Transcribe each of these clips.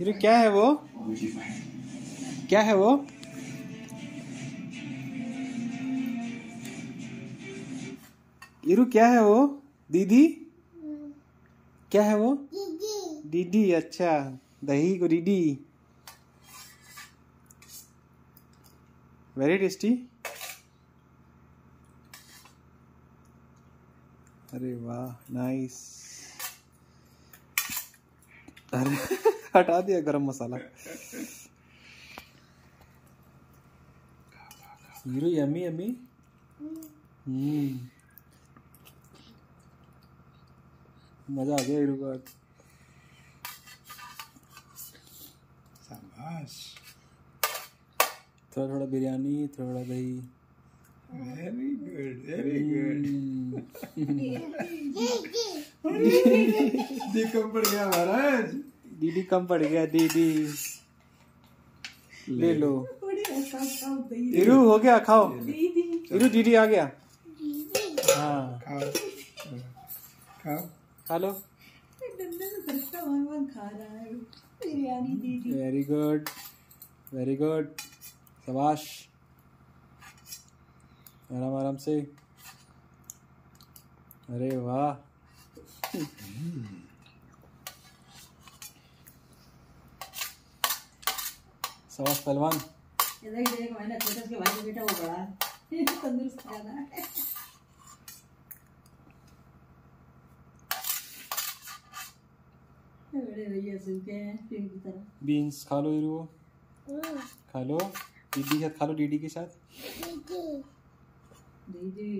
ये क्या है वो? क्या है वो? इरू क्या है वो? दीदी क्या है वो? दीदी। अच्छा, दही को दीदी। Very tasty. अरे वाह, नाइस। अरे हटा दिया गरम मसाला। Hero yummy yummy. मजा आ गया हीरो को। शाबाश। थोड़ा थोड़ा बिरयानी, थोड़ा दही। Very good, very good. दीदी कम पड़ गया महाराज। दीदी कम पड़ गया। दीदी ले लो। इरू हो गया, खाओ। इरू दीदी आ गया। हाँ, खाओ खाओ, खा लो। Very good, very good. शाबाश। आराम आराम से। अरे वाह। शाबाश पहलवान। के भाई बेटा वो बड़ा तंदुरुस्त खाना है। बड़े भैया सुनते हैं टीम की तरह। बीन्स खा लो इरू, खा लो। दीदी के साथ खा लो, दीदी के साथ। दीदी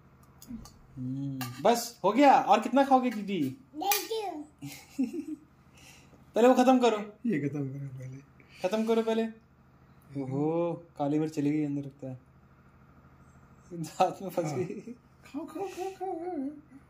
बस हो गया। और कितना खाओगे दीदी? पहले वो खत्म करो। ये खत्म करो पहले। खत्म करो पहले। ओहो, काली मिर्च चली गई अंदर, लगता है दांत में फंस गई। खाओ खाओ खाओ खाओ।